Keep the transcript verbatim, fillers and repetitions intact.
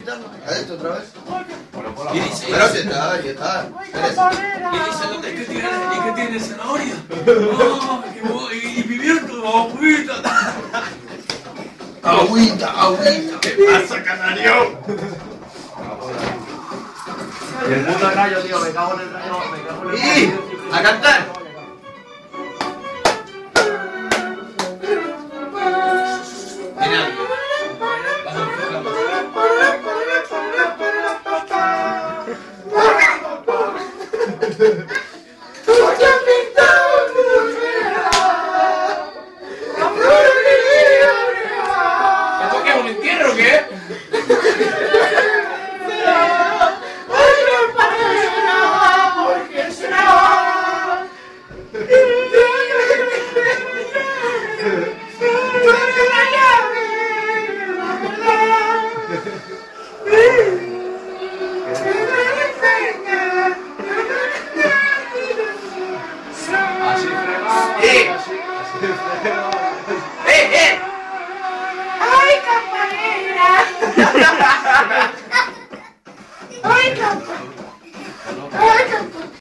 quitando. Adentro otra vez. Y dice, Pero si está, ya está. y dice, ¿dónde es que tiene, y que tiene zanahoria? Oh, que mo- y, y pimiento, agüita. Agüita, agüita. ¿Qué pasa, canario? Y el puto rayo, tío, me cago en el rayo, me cago en el ¡Y! rayo. ¡A cantar! Viene alguien. Vas a buscar la música. ¿Esto qué es un entierro o qué? Así fregado, ¡Eh! así, así fregado. ¡Eh, eh!